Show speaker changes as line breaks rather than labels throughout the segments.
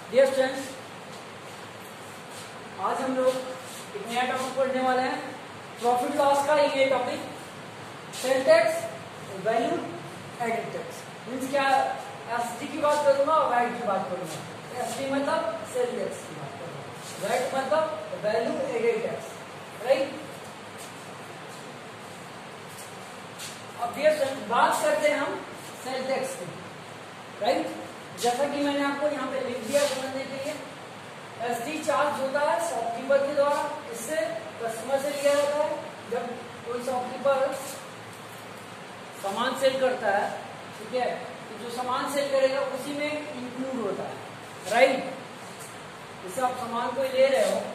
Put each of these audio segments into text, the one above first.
Dear students, आज हम लोग एक नया टॉपिक पढ़ने वाले हैं। प्रॉफिट लॉस का ये topic, sale tax, value added tax. Means क्या, एसटी की बात करूंगा और वैट की बात करूंगा। एसटी मतलब सेल टैक्स की बात करूंगा, वैट मतलब वैल्यू एडेड टैक्स, राइट। अब डियर स्टूडेंट्स, बात करते हैं हम सेल टैक्स की, राइट। जैसा कि मैंने आपको यहाँ पे लिख दिया समझने के लिए, एसडी चार्ज होता है शॉपकीपर के द्वारा। इससे कस्टमर से लिया जाता है। जब कोई शॉपकीपर सामान सेल करता है, ठीक है, तो जो सामान सेल करेगा उसी में इंक्लूड होता है, राइट। जैसे आप सामान कोई ले रहे हो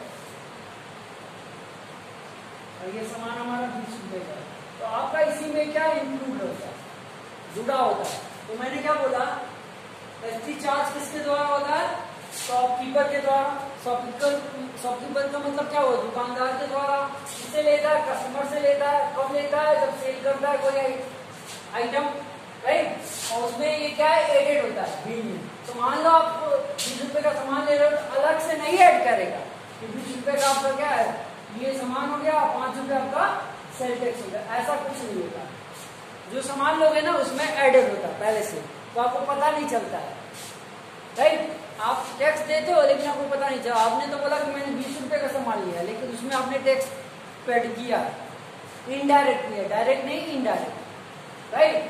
और ये सामान हमारा 20 रुपए का, तो आपका इसी में क्या इंक्लूड होता है, जुड़ा होता है। तो मैंने क्या बोला, एसटी चार्ज किसके द्वारा होता है? शॉपकीपर के द्वारा। शॉपकीपर का मतलब क्या हुआ? दुकानदार के द्वारा। किससे लेता है? कस्टमर से लेता है। कब लेता है? जब सेल करता है कोई आइटम, राइट। और उसमें ये क्या है, एडेड होता है बिल में। तो मान लो आप 20 रुपए का सामान ले रहे हो, तो अलग से नहीं ऐड करेगा कि 20 रुपए का आपका क्या है, ये सामान हो गया, 5 रुपए आपका सेल टैक्स हो गया। ऐसा कुछ नहीं होता। जो सामान लोगे ना उसमें एडेड होता है पहले से, तो आपको पता नहीं चलता है, राइट। आप टैक्स देते हो लेकिन आपको पता नहीं चला। आपने तो बोला कि मैंने 20 रुपए का सामान लिया, लेकिन उसमें आपने टैक्स पेड किया, इनडायरेक्ट किया, डायरेक्ट नहीं इनडायरेक्ट, राइट।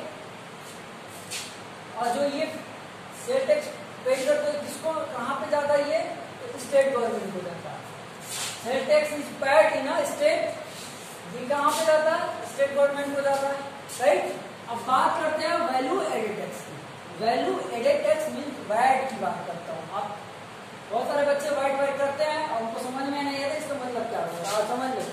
और जो ये सेल टैक्स पेड करते हो, किसको, कहाँ पे जाता है? ये तो स्टेट गवर्नमेंट को जाता है। Sale tax is paid in a state, ये कहाँ पे जाता है? स्टेट गवर्नमेंट को जाता है, राइट। अब बात करते हैं वैल्यू एडेड टैक्स की। Value added tax means VAT की बात करता हूँ। आप बहुत सारे बच्चे वैट करते हैं और उनको समझ में नहीं आता इसका मतलब क्या होता है। समझ लो,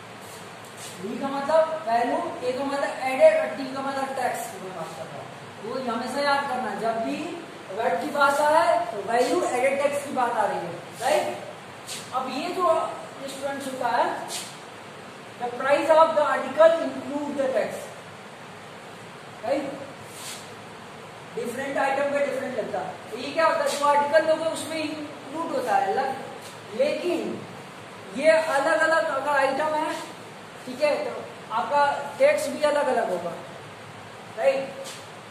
वी का मतलब वैल्यू, ए का मतलब एडेड और टी का मतलब टैक्स की मैं बात कर रहा हूँ। वो हमेशा याद करना, जब भी वैट की बात आए तो वैल्यू एडेड टैक्स की बात आ रही है, राइट। अब ये जो स्टूडेंट्स होता है, the price of the article include the tax, right. Different item पे डिफरेंट लगता है। तो ये क्या होता है, जो आर्टिकल लोगे उसमें इंक्लूड होता है अलग, लेकिन ये अलग अलग अगर आइटम है, ठीक है, तो आपका टैक्स भी अलग अलग होगा, राइट।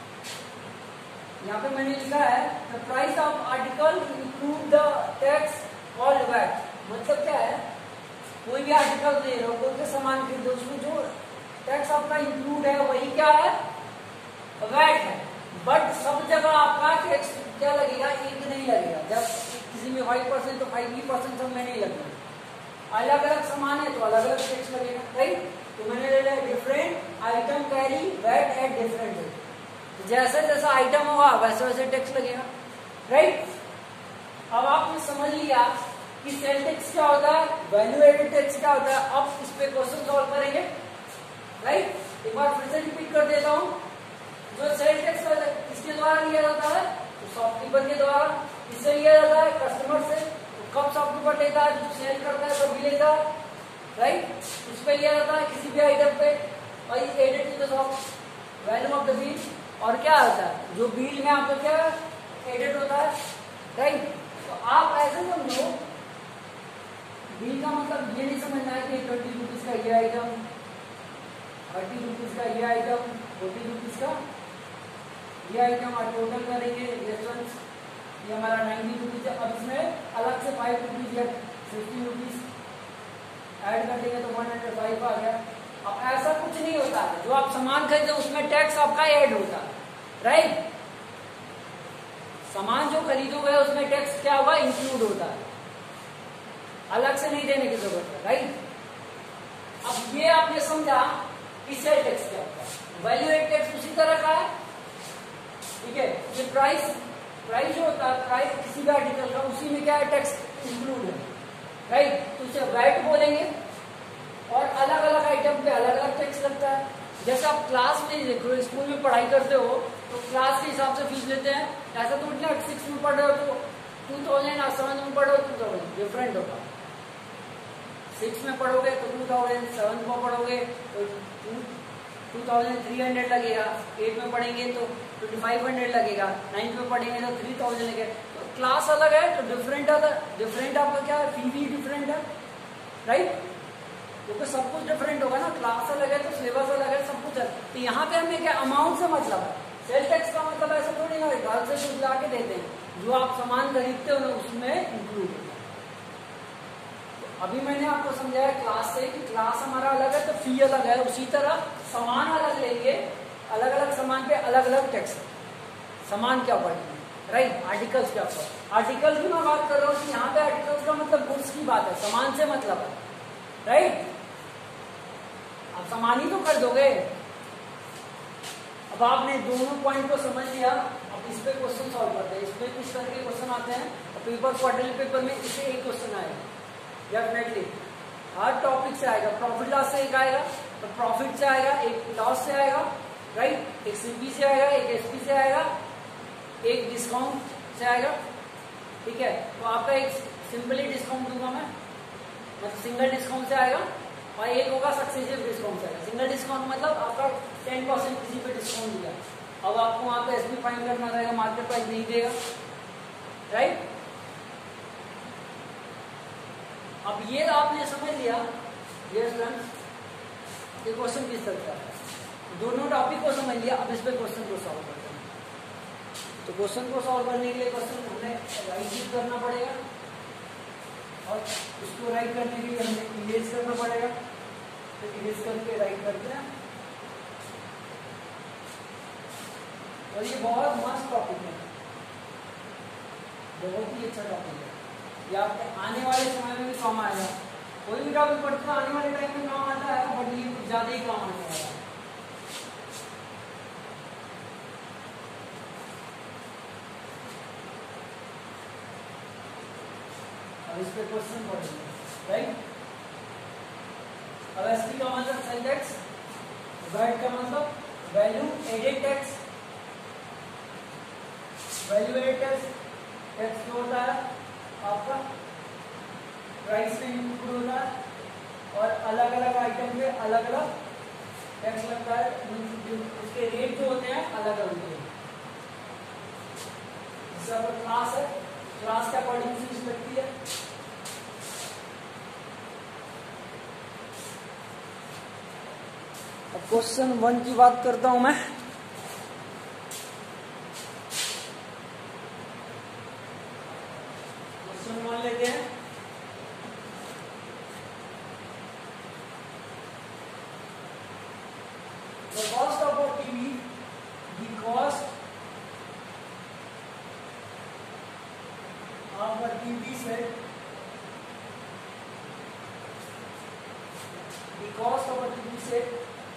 यहाँ पे मैंने लिखा है the price of article include the tax called VAT. मतलब क्या है, कोई भी आर्टिकल ले रहे हो, कोई भी सामान खरीदो, उसमें जो टैक्स आपका इंक्लूड है वही क्या है, वैट है। बट सब जगह आपका टैक्स क्या लगेगा, एक नहीं लगेगा। जब किसी में 5% तो 5% सब में नहीं लगेगा। अलग अलग सामान है तो अलग अलग टैक्स लगेगा, राइट। तो मैंने ले लिया different item carry VAT at different rate. जैसा जैसा आइटम होगा वैसे वैसे टैक्स लगेगा, राइट। अब आपने समझ लिया कि सेल टैक्स क्या होता है, वैल्यू एडेड टैक्स क्या होता है। अब इस पे क्वेश्चन सॉल्व करेंगे, राइट। एक बार फिर से रिपीट कर देता हूँ। जो सेल टैक्स किसके द्वारा लिया जाता है, तो शॉपकीपर के द्वारा। किससे लिया जाता है? कस्टमर से। तो कब शॉपकीपर लेता है? जो सेल करता है तभी लेता है, राइट। उस पे लिया जाता है किसी भी आइटम पे, और added to the shop value of the bill. और क्या होता है, जो बिल में आपको क्या एडेड होता है, राइट। तो आप ऐसे समझो, बिल का मतलब ये नहीं समझना है कि 20 रुपीज का ये आइटम, 30 रुपीज का ये आइटम, 40 रुपीज का ये आइटम। आप टोटल करेंगे रेस्टोरेंट्स, ये हमारा 90 रुपीज है। अब इसमें अलग से 5 रुपीज या 50 रुपीज ऐड कर देंगे तो 105 आ गया। अब ऐसा कुछ नहीं होता है, जो आप सामान खरीदते उसमें टैक्स आपका ऐड होता है, राइट। सामान जो खरीदोगे उसमें टैक्स क्या होगा, इंक्लूड होता है, अलग से नहीं देने की जरूरत है, राइट। अब ये आपने समझा कि सेल टैक्स क्या होता है। वैल्यू एडेड टैक्स उसी तरह का है, ठीक है। ये प्राइस जो होता है, प्राइस किसी भी आर्टिकल का, उसी में क्या है, टैक्स इंक्लूड है, राइट। तो उसे वैट बोलेंगे। और अलग अलग आइटम पे अलग अलग टैक्स लगता है। जैसे आप क्लास में देखो, स्कूल में पढ़ाई करते हो तो क्लास के हिसाब से फीस लेते हैं। ऐसा तो नहीं 6 में पढ़ रहे हो तो 2000, 7 में पढ़ रहे हो 2000, डिफरेंट होगा। 6 में पढ़ोगे तो 2000, 7 में पढ़ोगे तो 2300 लगेगा, 8 में पढ़ेंगे तो 2500 लगेगा, 9 में पढ़ेंगे तो 3000 लगेगा। तो क्लास अलग है तो डिफरेंट आपका क्या है, फी भी डिफरेंट है, राइट? क्योंकि सब कुछ डिफरेंट होगा ना, क्लास अलग है तो सिलेबस अलग है, सब कुछ है। तो यहाँ पे हमें क्या अमाउंट से मतलब है, सेल टैक्स का मतलब ऐसा थोड़ी ना घर से कुछ ला के देते हैं, जो आप सामान खरीदते हो ना उसमें इंक्लूड होता है। अभी मैंने आपको समझाया क्लास से कि क्लास हमारा अलग है तो फी अलग है, उसी तरह सामान अलग लेंगे, अलग अलग सामान पे अलग अलग टैक्स, सामान क्या पड़ेगी, राइट? आर्टिकल्स क्या पड़े, आर्टिकल की मैं बात कर रहा हूँ कि यहाँ पे आर्टिकल्स का मतलब गुड्स की बात है, सामान से मतलब है, राइट? आप सामान ही तो कर दोगे। अब आपने दोनों पॉइंट को समझ लिया, अब इस पे क्वेश्चन सॉल्व करते हैं। इसमें किस तरह के क्वेश्चन आते हैं, पेपर क्वार्टरली पेपर में इसे एक क्वेश्चन आएगा डेफिनेटली, हर टॉपिक से आएगा। प्रॉफिट लॉस से एक आएगा, तो प्रॉफिट से आएगा, एक लॉस से आएगा, राइट? एक सीपी से आएगा, एक एसपी से आएगा, एक डिस्काउंट से आएगा, ठीक है? तो आपका एक सिंपली डिस्काउंट दूंगा मैं, मतलब सिंगल डिस्काउंट से आएगा, और एक होगा सक्सेसिव डिस्काउंट से आएगा। सिंगल डिस्काउंट मतलब आपका 10% किसी पे डिस्काउंट दिया, अब आपको वहां पे एसपी फाइंड करना रहेगा, मार्केट प्राइस नहीं देगा, राइट? अब ये आपने समझ लिया ये स्टूडेंट्स, ये क्वेश्चन किस तरह का है, दोनों टॉपिक को समझ लिया। अब इस पे क्वेश्चन को सॉल्व करते हैं। तो क्वेश्चन को सॉल्व करने के लिए क्वेश्चन हमें राइट करना पड़ेगा, और उसको राइट करने के लिए हमें इरेज करना पड़ेगा, तो इरेज करके राइट करते हैं। और ये बहुत मस्त टॉपिक है, बहुत ही अच्छा टॉपिक है, ये आपके आने वाले समय में भी काम आएगा। कोई भी टॉपिक पढ़ते आने वाले टाइम में काम आता है, बट ये ज्यादा ही काम आने वाला है। अब इस पे क्वेश्चन पढ़ेंगे, राइट? अब एसपी का मतलब सेल टैक्स, वैट का मतलब value added tax, value added tax जो होता है आपका प्राइस में इंक्लूड होता है, और अलग अलग आइटम पे अलग अलग टैक्स लगता है, उसके रेट जो होते हैं अलग अलग होते हैं। जैसे आपका क्लास है, क्लास के अकॉर्डिंग फीस लगती है। अब क्वेश्चन 1 की बात करता हूं मैं। क्वेश्चन 1 लेते हैं। The cost of a TV, the cost of a TV set, the cost of a TV set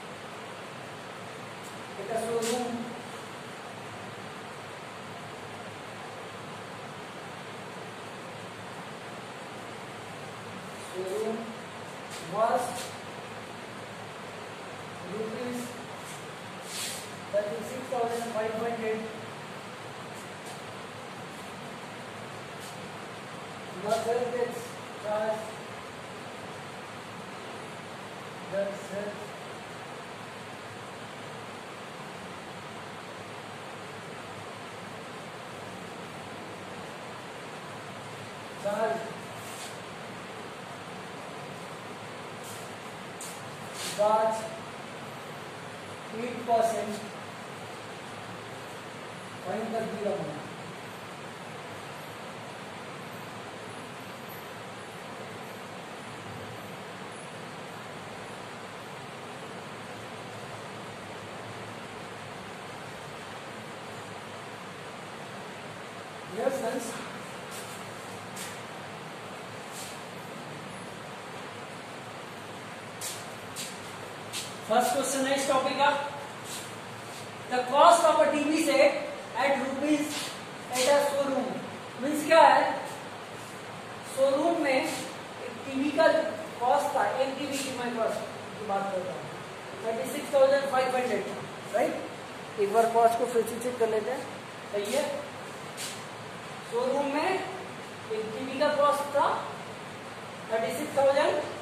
at a showroom was rupees 36,500. The sales tax charge, the sales charge was 8%. Find कर दिया हमने। Yes, friends. First question है इस topic का। The cost of a TV set at rupees at a showroom, means क्या है, showroom में एक टीवी का कॉस्ट था, एक टीवी की मैं कॉस्ट की बात कर रहा हूँ 36,500, राइट? एक बार कॉस्ट को फिर से चेक कर लेते हैं, सही है? शोरूम में एक टीवी का कॉस्ट था 36,500।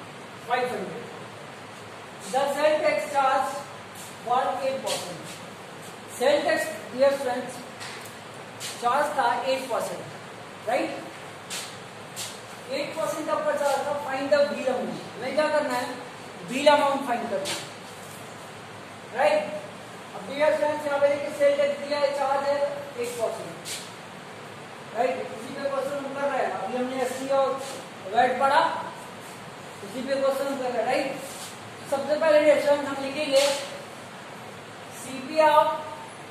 The sale tax charge was 8%. Sale tax, dear friends, charge था 8%, राइट। 8% आपका चार्ज था। Find the bill amount. हमें क्या करना है? बिल अमाउंट फाइंड करना है, राइट। अब डियर फ्रेंड्स, यहाँ पे देखिए सेल टैक्स दिया है, चार्ज है 8%, राइट। इसी पे क्वेश्चन कर रहे हैं। अभी हमने एससी और वैट पढ़ा, इसी पे क्वेश्चन कर रहे हैं, राइट। सबसे पहले डियर फ्रेंड्स हम लिखेंगे CP of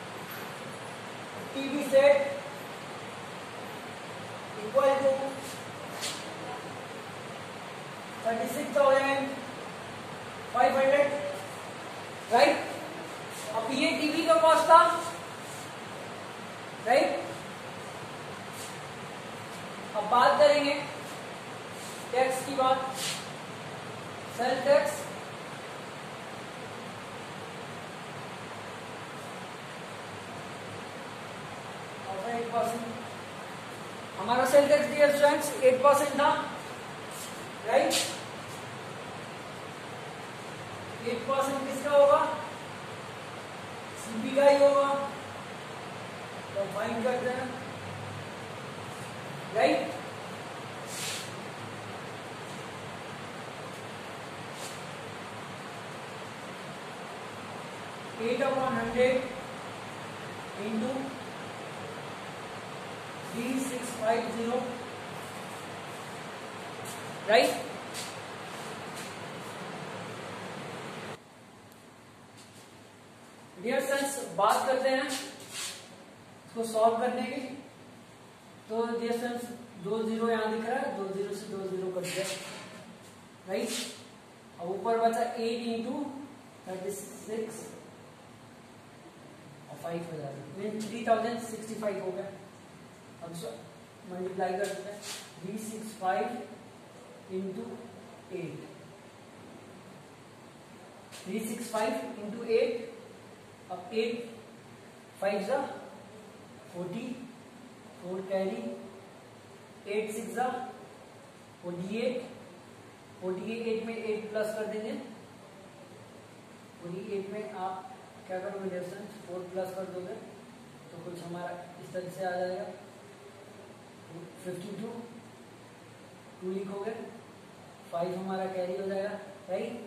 TV set equal to 36,500, right. अब ये टीवी का कॉस्ट था, राइट। अब बात करेंगे टैक्स की बात। सेल टैक्स और 8%। हमारा सेल टैक्स डियर स्टूडेंट्स 8% था, राइट। 8% किसका होगा? सीपी का ही होगा। तो फाइंड करते हैं, right. Eight upon 100 into 3650, right. Dear friends, बात करते हैं इसको सॉल्व करने की। तो डियर फ्रेंड्स, 2 0 यहाँ दिख रहा है, 2 0 से 2 0 कट गया, राइट। अब ऊपर बचा 8 इंटू 36 और 5 हो जाएगा, 3065 हो गया। अब मल्टीप्लाई करते हैं, 365 इंटू 8, 365 इंटू 8। अब 8 5 जा 40, 4 कैरी, 8 6 जा 48, 48 में 8 प्लस कर देंगे। 48 में आप क्या करोगे डिफरेंस? 4 प्लस कर दोगे तो कुछ हमारा इस तरह से आ जाएगा, 52, 2 लिखोगे, 5 हमारा कैरी हो जाएगा, राइट।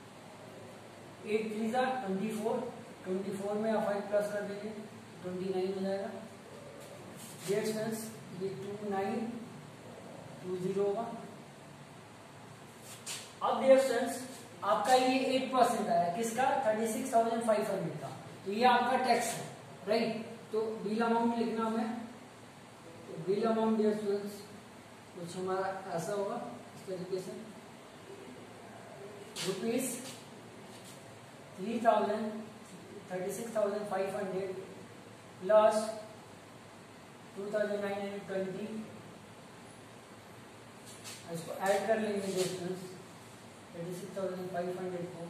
8 3 जा 24, 24 में आप 5 प्लस कर देंगे, 29 हो जाएगा। डियर स्टूडेंट्स, ये 2920 होगा। अब डियर स्टूडेंट्स, आपका ये 8% आया, किसका? 36,500 का। तो ये आपका टैक्स है, राइट। तो बिल अमाउंट लिखना हमें। तो बिल अमाउंट डियर स्टूडेंट्स कुछ हमारा ऐसा होगा, इस तरीके से, रुपीज 36,500 प्लस 2,920। इसको ऐड कर लेंगे डिस्टेंस, 36,500 को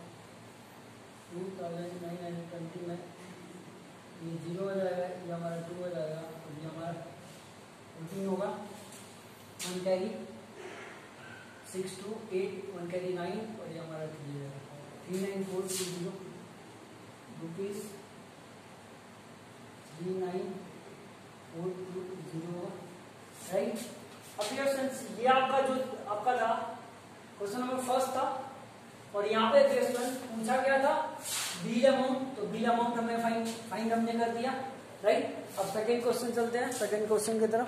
2,920 में ये 0 हो जाएगा, ये हमारा 2 हो जाएगा, और ये हमारा 14 होगा। 1 कैरी 6 2 8, 1 कैरी 9, और ये हमारा 3 हो जाएगा, 39420 रुपीज 39,420, राइट। अब ये आपका जो आपका था क्वेश्चन नंबर फर्स्ट था, और यहाँ पे क्वेश्चन पूछा गया था बिल अमाउंट। तो बिल अमाउंट हमें फाइंड हमने कर दिया, राइट। अब सेकंड क्वेश्चन चलते हैं, सेकंड क्वेश्चन की तरफ।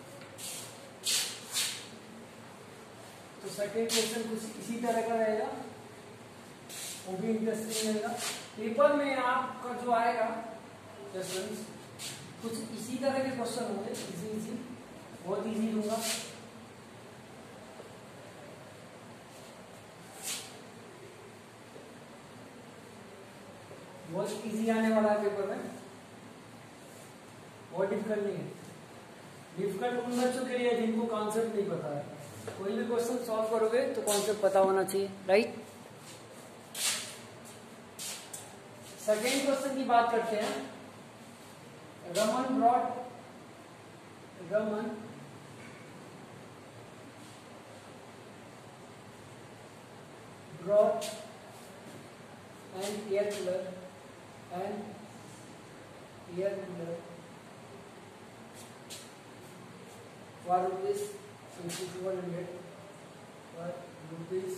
तो सेकंड क्वेश्चन कुछ इसी तरह का रहेगा, वो भी इंटरेस्टिंग रहेगा। पेपर में आपका जो आएगा क्वेश्चन कुछ इसी तरह के क्वेश्चन होंगे, इजी, बहुत इजी दूंगा। बहुत इजी आने वाला है पेपर में, बहुत डिफिकल्ट नहीं है। डिफिकल्ट उन बच्चों के लिए जिनको कॉन्सेप्ट नहीं पता है। कोई भी क्वेश्चन सॉल्व करोगे तो कॉन्सेप्ट पता होना चाहिए, राइट। सेकेंड क्वेश्चन की बात करते हैं। Raman brought an air cooler for rupees 5400 for rupees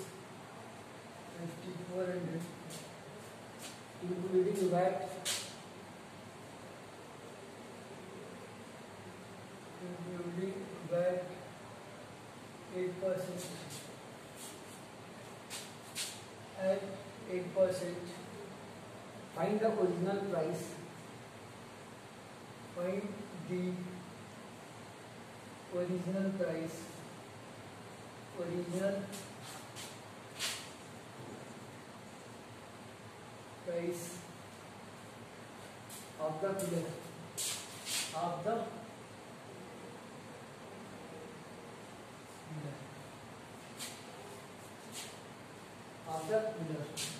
5400 including VAT 8% at 8%. Find the original price. Find the original price. Original price of the pillar. Of the pillar.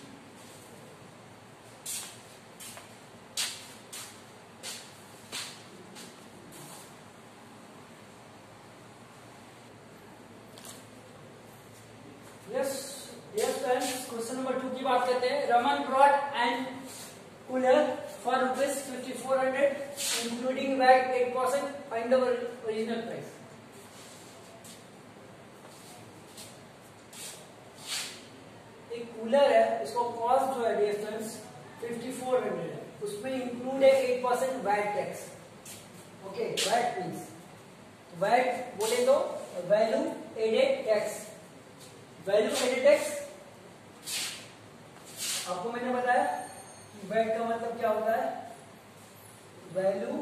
Yes friends, question number 2 की बात करते हैं. Raman brought and cooler for rupees 5400 including VAT 8%. Find the original price. एक cooler है, इसको cost जो है dear students 5400 है. उसमें इंक्लूड है 8% VAT tax. Okay, VAT means VAT बोले तो value added tax. Value added tax आपको मैंने बताया कि वैट का मतलब क्या होता है. Value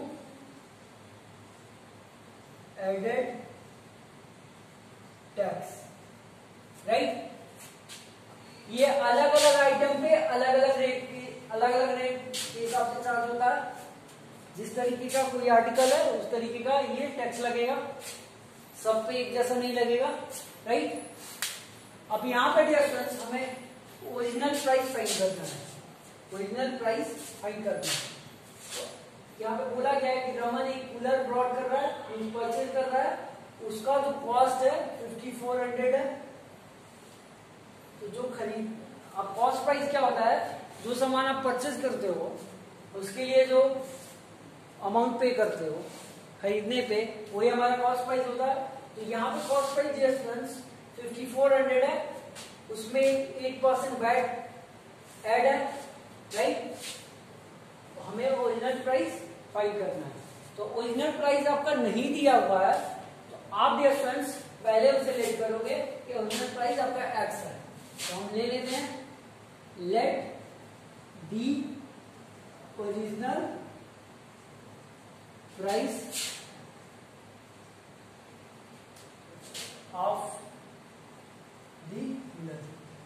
added tax, right. ये अलग अलग आइटम पे अलग अलग रेट के हिसाब से चार्ज होता है. जिस तरीके का कोई आर्टिकल है उस तरीके का ये टैक्स लगेगा. सब पे एक जैसा नहीं लगेगा, राइट. अब यहाँ पे डियर स्टूडेंट्स हमें ओरिजिनल प्राइस फाइंड करना है. ओरिजिनल प्राइस फाइंड करना है. तो यहाँ पे बोला गया है कि रमन एक कूलर ब्रॉड कर रहा है, परचेज कर रहा है. उसका जो कॉस्ट है 5400 है. तो जो खरीद अब कॉस्ट प्राइस क्या होता है, जो सामान आप परचेज करते हो उसके लिए जो अमाउंट पे करते हो खरीदने पे, वही हमारा कॉस्ट प्राइस होता है. तो यहाँ पे कॉस्ट प्राइस डियर स्टूडेंट्स 5400 है. उसमें 8% वैट ऐड है, राइट. तो हमें ओरिजिनल प्राइस फाइंड करना है. तो ओरिजिनल प्राइस आपका नहीं दिया हुआ है तो आप डियर स्टूडेंट्स पहले उसे लेट करोगे कि ओरिजिनल प्राइस आपका एक्स है. तो हम ले लेते हैं let the original price of the pillar.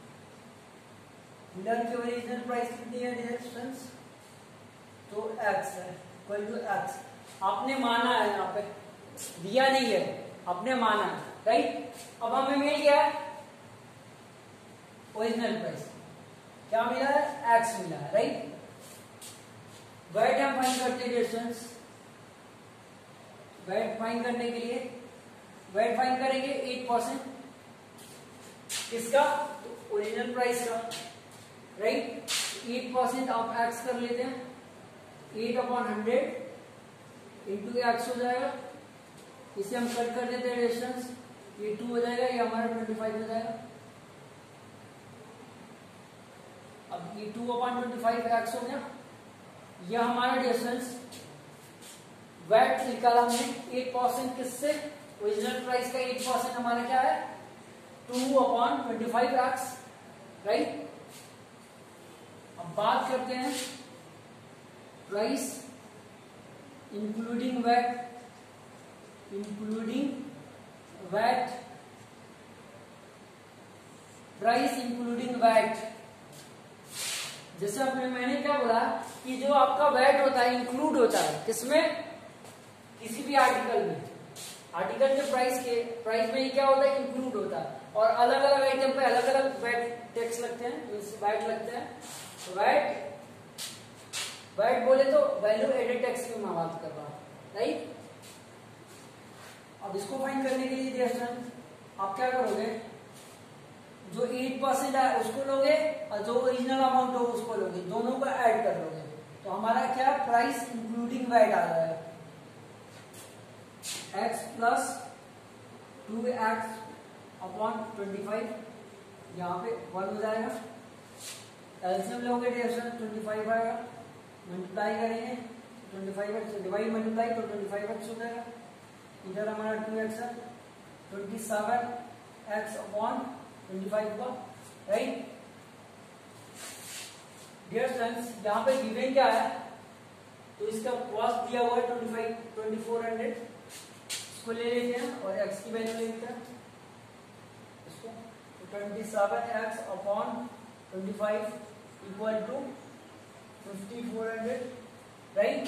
Pillar की ओरिजिनल प्राइस कितनी है डियर स्टूडेंट्स? तो x है, इक्वल टू x. आपने माना है, यहाँ पे दिया नहीं है, आपने माना है, राइट. अब हमें मिल गया ओरिजिनल प्राइस. क्या मिला है? x मिला है, राइट. वैट हम फाइंड करते हैं डियर स्टूडेंट्स. वैट फाइंड करने के लिए वैट फाइंड करेंगे 8%. किसका? तो ओरिजिनल प्राइस का, राइट. 8% आप एक्स कर लेते हैं. 8/100 इंटू एक्स हो जाएगा. इसे हम कट कर देते हैं डिस्टेंस. ये 2 हो जाएगा, ये हमारा 25 हो जाएगा. अब ये 2/25 एक्स हो गया. यह हमारा डिस्टेंस वैट निकाला हमने 8% किससे? ओरिजिनल प्राइस का 8% हमारा क्या है? 2/25 एक्स, राइट. अब बात करते हैं price including VAT. Price including VAT. जैसे मैंने क्या बोला कि जो आपका वैट होता है इंक्लूड होता है किसमें? किसी भी आर्टिकल में. आर्टिकल के प्राइस में क्या होता है? इंक्लूड होता है. और अलग अलग आइटम पे अलग अलग वैट टैक्स लगते हैं, वैट लगते हैं. वैट बोले तो वैल्यू एडेड टैक्स की मैं बात कर रहा हूँ, राइट. अब इसको फाइंड करने के लिए डियर स्टूडेंट आप क्या करोगे? जो 8% है उसको लोगे और जो ओरिजिनल अमाउंट हो उसको लोगे, दोनों को ऐड कर लोगे. तो हमारा क्या प्राइस इंक्लूडिंग वैट आ रहा है? x प्लस 2x/25, यहाँ पे 1 हो जाएगा। एलसीएम लोगे डियर 25 आएगा, मल्टीप्लाई करेंगे 25x डिवाइड मल्टीप्लाई तो 25x हो जाएगा। इधर हमारा 2x है, 27x/25 का, राइट। डियर स्टूडेंट्स यहाँ पे गिवन क्या है, तो इसका कॉस्ट दिया हुआ है 2400, इसको ले लेते हैं और x की वैल्यू ले लेते हैं इसको, तो 27x/25 equal to 5400, right.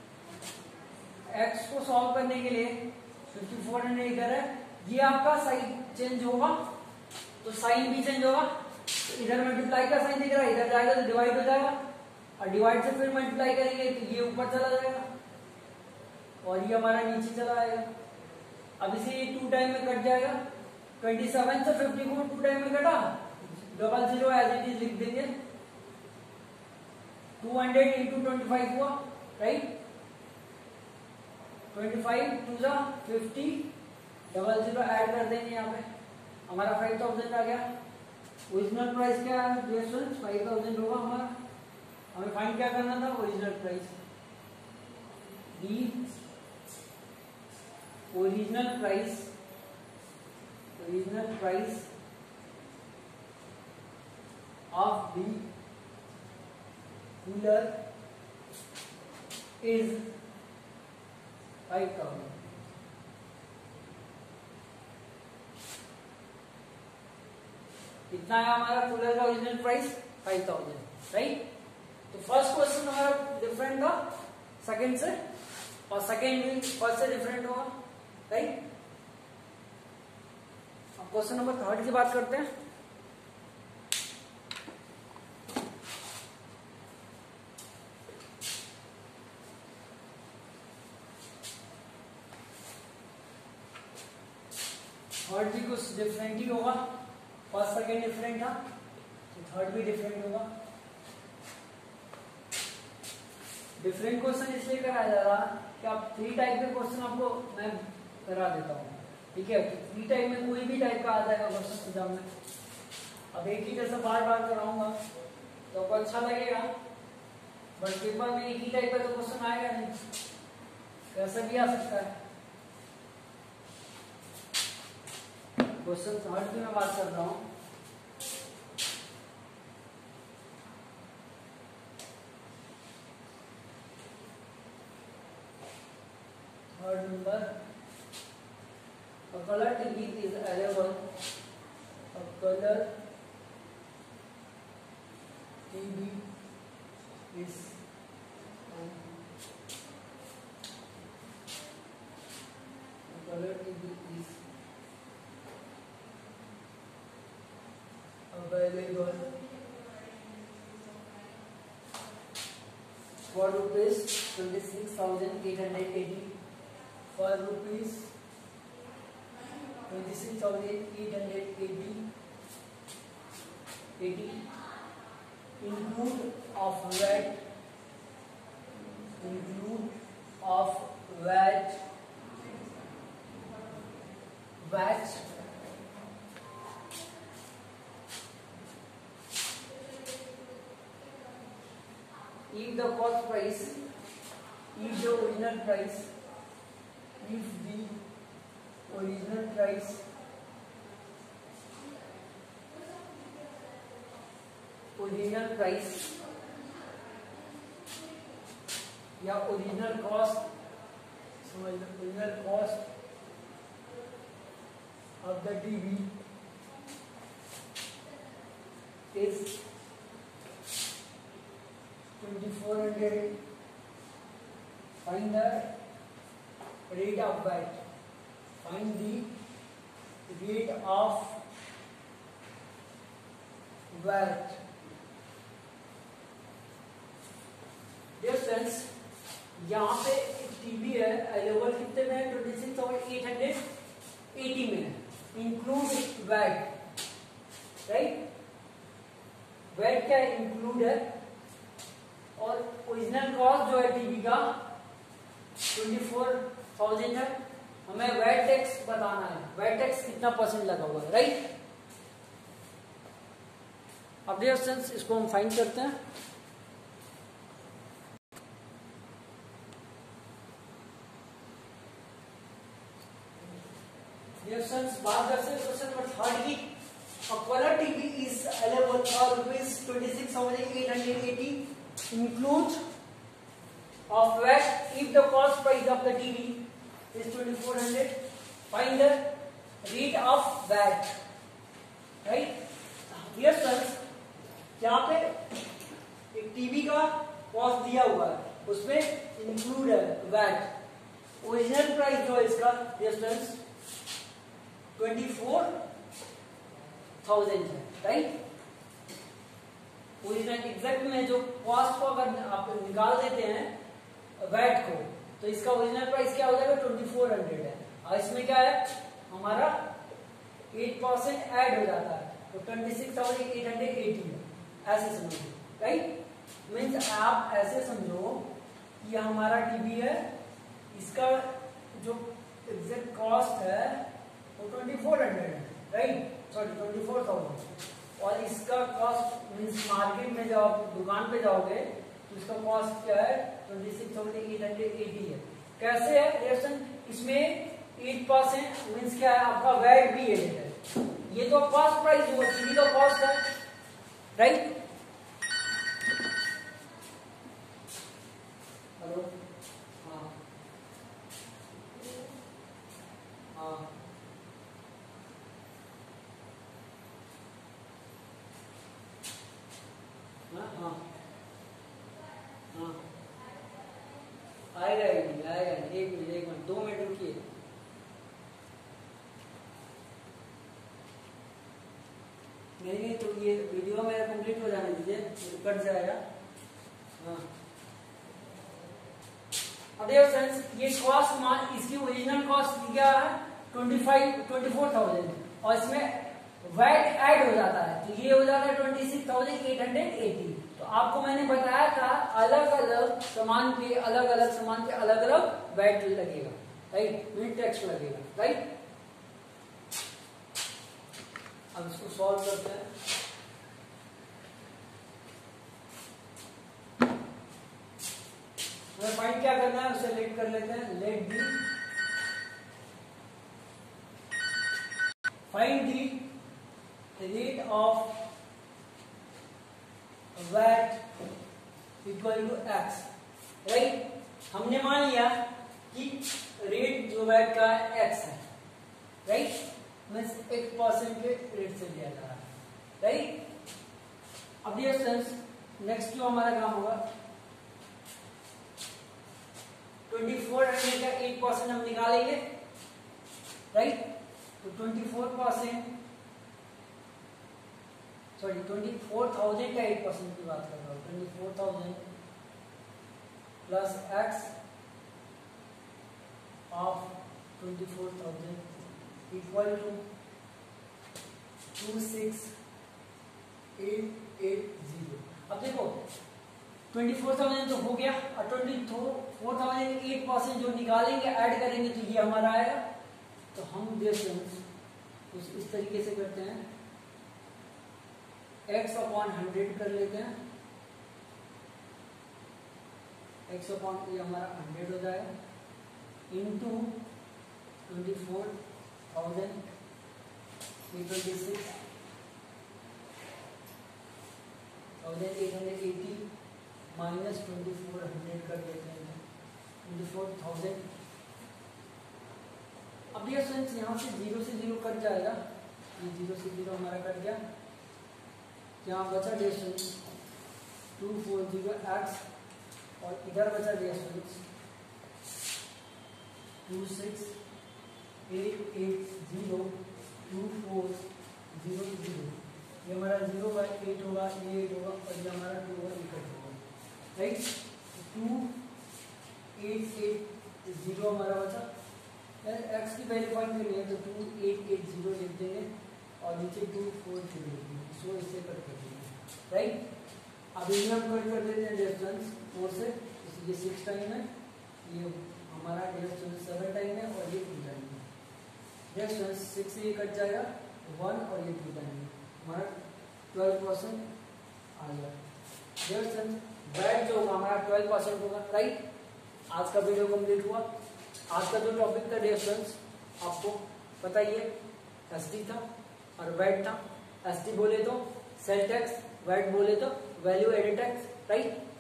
x को सॉल्व करने के लिए 5400 इधर है, ये आपका साइन चेंज होगा तो साइन भी चेंज होगा, तो इधर मल्टीप्लाई का साइन दिख रहा है, इधर जाएगा तो डिवाइड हो जाएगा, और डिवाइड से फिर मल्टीप्लाई करेंगे तो ये ऊपर चला जाएगा और ये हमारा नीचे चला आएगा। अब इसे 2 टाइम में कट जाएगा, 27 से 54 2 टाइम में कटा, 00 एज इट इज लिख देंगे, 200 इंटू 25 हुआ, राइट। 25 2 जा 50, 00 ऐड कर देंगे यहाँ पे, हमारा 5000 आ गया। ओरिजिनल प्राइस क्या है डियर स्टूडेंट्स, 5000 होगा हमारा। हमें फाइंड क्या करना था, original price. The original price of the cooler is 5000। कितना है हमारा कूलर का ओरिजिनल प्राइस, 5000, राइट। तो फर्स्ट क्वेश्चन हमारा डिफरेंट था सेकंड से, और सेकंड भी फर्स्ट से डिफरेंट होगा, राइट। अब क्वेश्चन नंबर 3 की बात करते हैं। थर्ड भी कुछ डिफरेंट ही होगा, फर्स्ट सेकंड डिफरेंट था तो थर्ड भी डिफरेंट होगा। डिफरेंट क्वेश्चन इसलिए कराया जा रहा कि आप 3 टाइप के क्वेश्चन आपको मैं करा देता हूँ, ठीक है। 3 टाइप में कोई भी टाइप का आ जाएगा क्वेश्चन एग्जाम में। अब एक ही जैसा बार बार कराऊंगा तो आपको अच्छा लगेगा, बट पेपर में एक ही टाइप का तो क्वेश्चन आएगा नहीं, कैसा भी आ सकता है। क्वेश्चन 3 की मैं बात कर रहा हूँ। Third number, a color TV is available. A color TV is available for rupees 26,880. For rupees 26,880, include of VAT, if the cost price, if the original price, if the original price या original cost, original cost of the TV is 2400. Find the rate of VAT. Find the rate of VAT. Dear friends, यहाँ पे TV है available कितने में है, 26,880 में है, include VAT, right. VAT क्या इंक्लूड है, और ओरिजिनल कॉस्ट जो है टीवी का 24,000 है, हमें वैट टैक्स बताना है, वैट टैक्स कितना परसेंट लगा हुआ है, राइट। अब डियर स्टूडेंट्स इसको हम फाइंड करते हैं। डियर स्टूडेंट्स बात करते हैं क्वेश्चन नंबर 3 की। A color TV is available for rupees 26,880 include of VAT if the cost price of the TV is 2,400. Find the rate of VAT, right? Dear friends, यहाँ पे एक TV का cost दिया हुआ है, उसमें इंक्लूड है वैट। ओरिजिनल प्राइस जो है इसका डियर फ्रेंड्स 24,000 है, राइट। ओरिजिनल एग्जैक्ट में जो कॉस्ट को अगर आप निकाल देते हैं वैट को, तो इसका ओरिजिनल प्राइस क्या हो जाएगा 2400 है। और इसमें क्या है हमारा 8% ऐड हो जाता है, तो 26,880 है। ऐसे समझो, राइट। मीन्स आप ऐसे समझो कि हमारा टीवी है, इसका जो एग्जैक्ट कॉस्ट है वो 2400 है, राइट, सॉरी 24,000। और इसका कॉस्ट मीन्स मार्केट में जब आप दुकान पे जाओगे तो इसका कॉस्ट क्या है 26,880 है। कैसे है रिएक्शन, इसमें 8% मीन्स क्या है आपका वैट भी एडेड है। ये तो कॉस्ट प्राइस हुआ, टीवी का कॉस्ट है, राइट। हेलो, हाँ हाँ हाँ हाँ आएगा ही नहीं, आएगा नहीं। एक मिनट 2 मिनट रुकिए। नहीं तो ये वीडियो मेरा कंप्लीट हो जाने दीजिए, कट जाएगा। हाँ अब देखो फ्रेंड्स, ये कॉस्ट मान इसकी ओरिजिनल कॉस्ट क्या है 24,000 और इसमें वैट ऐड हो जाता है, तो ये हो जाता है 26,880। तो आपको मैंने बताया था अलग अलग सामान पे अलग अलग वैट लगेगा, राइट, मीन टैक्स लगेगा, राइट। अब इसको सॉल्व करते हैं। हमें फाइंड क्या करना है, उसे लेट कर लेते हैं। Let the find the rate of VAT equal to X, right. हमने मान लिया कि रेट जो वैट का एक्स है, राइट, मीन्स 1% के रेट से लिया जा रहा है, राइट। अब डियर स्टूडेंट्स नेक्स्ट जो हमारा काम होगा 2400 का 8% हम निकालेंगे, राइट। तो 24% सॉरी 24,000 का 8% की बात कर रहा हूँ। 24,000 plus X of 24,000 equal to 26,880। अब देखो 24,000 तो हो गया और 24,000 8% जो निकालेंगे ऐड करेंगे तो ये हमारा आएगा। तो हम कुछ इस तरीके से करते हैं, x अपॉन 100 कर लेते हैं, x अपॉन ये हमारा 100 हो जाएगा इंटू 24,880 माइनस 2400 कर देते हैं 24,000। अब ये फ्रेंड्स यहाँ से 0 से 0 कट जाएगा, ये 0 से 0 हमारा कट गया। यहाँ बचा डिस्टेंस 240x और इधर बचा डिस्टेंस 26,880,2400। ये हमारा 0/8 होगा, ये 8 होगा और ये हमारा 2 होगा, ये कट होगा, राइट। 2880 हमारा बचा। एक्स की वैल्यू फाइंड करनी है तो 2880 लिख देंगे और नीचे 240 लिख देंगे, सो इससे कट कर देंगे, राइट। अब इन्हें हम कट कर देते हैं डिस्टेंस 4 से, ये 6 टाइम है, ये हमारा डिस्टेंस 7 टाइम है और ये 2 टाइम है। नेक्स्ट 6 से ये कट जाएगा 1 और ये 2 जाएंगे, हमारा 12% आ गया। वेट जो होगा हमारा 12% होगा, राइट। आज का वीडियो कंप्लीट हुआ। आज का जो टॉपिक था डियर स्टूडेंट्स आपको पता ही है, एसटी था और वेट था। एसटी बोले तो सेल टैक्स, वेट बोले तो वैल्यू एडेड टैक्स, राइट।